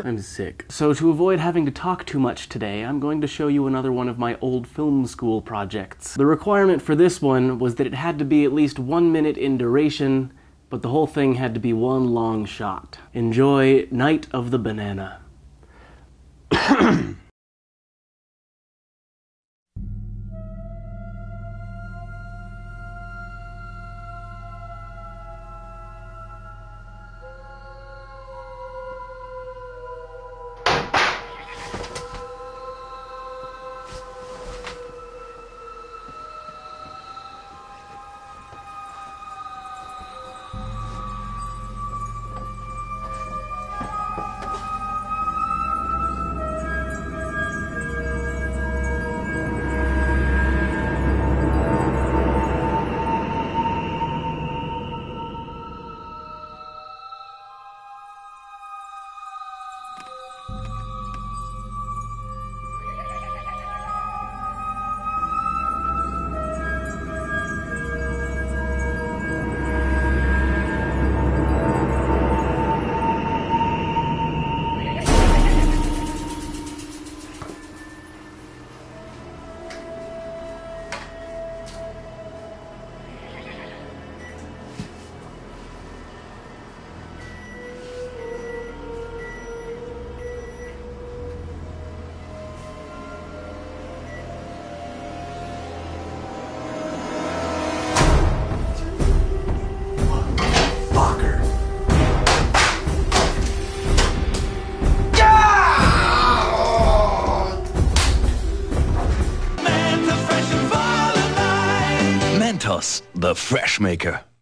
I'm sick. So to avoid having to talk too much today, I'm going to show you another one of my old film school projects. The requirement for this one was that it had to be at least 1 minute in duration, but the whole thing had to be one long shot. Enjoy Night of the Banana. Mentos, the fresh maker.